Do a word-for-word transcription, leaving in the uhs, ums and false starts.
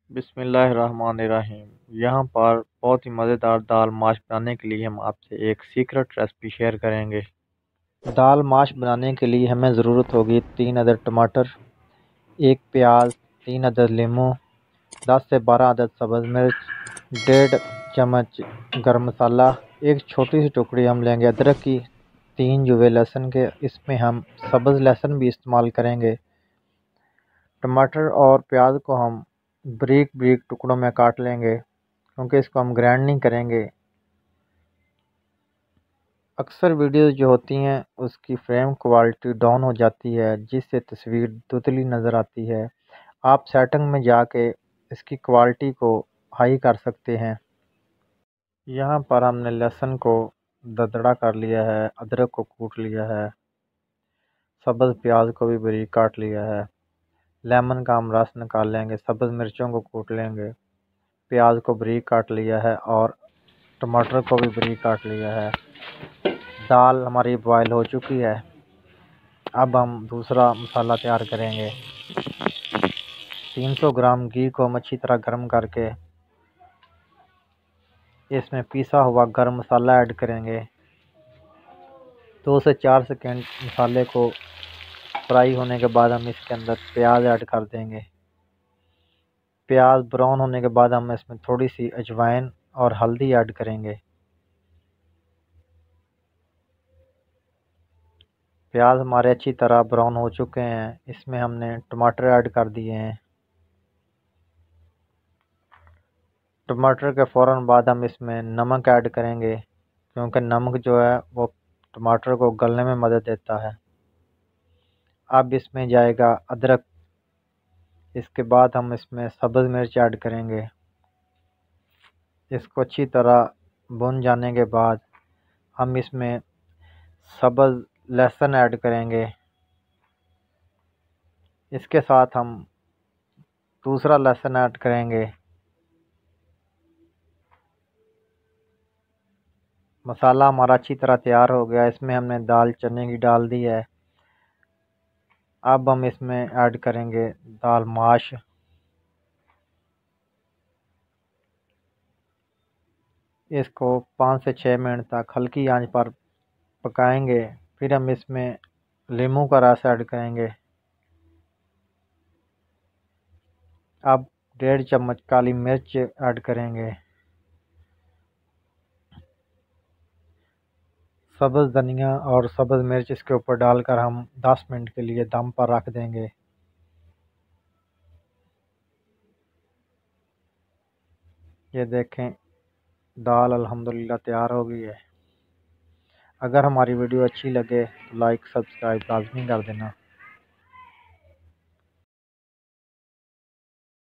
बिस्मिल्लाहिर्रहमानिर्रहीम। यहाँ पर बहुत ही मज़ेदार दाल माश बनाने के लिए हम आपसे एक सीक्रेट रेसिपी शेयर करेंगे। दाल माश बनाने के लिए हमें ज़रूरत होगी तीन अदद टमाटर, एक प्याज, तीन अदद लीमू, दस से बारह अदद सब्ज़ मिर्च, डेढ़ चम्मच गरम मसाला, एक छोटी सी टुकड़ी हम लेंगे अदरक की, तीन जुवे लहसुन के, इसमें हम सब्ज़ लहसुन भी इस्तेमाल करेंगे। टमाटर और प्याज को हम बारीक बारीक टुकड़ों में काट लेंगे क्योंकि इसको हम ग्राइंड नहीं करेंगे। अक्सर वीडियोस जो होती हैं उसकी फ्रेम क्वालिटी डाउन हो जाती है जिससे तस्वीर धुंधली नज़र आती है। आप सेटिंग में जाके इसकी क्वालिटी को हाई कर सकते हैं। यहाँ पर हमने लहसुन को दरदरा कर लिया है, अदरक को कूट लिया है, सब्ज़ प्याज को भी बारीक काट लिया है, लेमन का हम रस निकाल लेंगे, सब्ज़ मिर्चों को कूट लेंगे, प्याज को बारीक काट लिया है और टमाटर को भी बारीक काट लिया है। दाल हमारी बॉयल हो चुकी है। अब हम दूसरा मसाला तैयार करेंगे। तीन सौ ग्राम घी को हम अच्छी तरह गर्म करके इसमें पिसा हुआ गरम मसाला ऐड करेंगे। दो से चार सेकंड मसाले को फ्राई होने के बाद हम इसके अंदर प्याज ऐड कर देंगे। प्याज ब्राउन होने के बाद हम इसमें थोड़ी सी अजवाइन और हल्दी ऐड करेंगे। प्याज हमारे अच्छी तरह ब्राउन हो चुके हैं। इसमें हमने टमाटर ऐड कर दिए हैं। टमाटर के फ़ौरन बाद हम इसमें नमक ऐड करेंगे क्योंकि नमक जो है वो टमाटर को गलने में मदद देता है। अब इसमें जाएगा अदरक। इसके बाद हम इसमें सब्ज़ मिर्च ऐड करेंगे। इसको अच्छी तरह भुन जाने के बाद हम इसमें सब्ज़ लहसुन ऐड करेंगे। इसके साथ हम दूसरा लहसुन ऐड करेंगे। मसाला हमारा अच्छी तरह तैयार हो गया। इसमें हमने दाल चने की डाल दी है। अब हम इसमें ऐड करेंगे दाल माश। इसको पाँच से छः मिनट तक हल्की आंच पर पकाएंगे। फिर हम इसमें लीमू का रस ऐड करेंगे। अब डेढ़ चम्मच काली मिर्च ऐड करेंगे। सब्ज़ धनिया और सब्ज़ मिर्च इसके ऊपर डालकर हम दस मिनट के लिए दम पर रख देंगे। ये देखें, दाल अल्हम्दुलिल्लाह तैयार हो गई है। अगर हमारी वीडियो अच्छी लगे तो लाइक सब्सक्राइब लाजमी कर देना।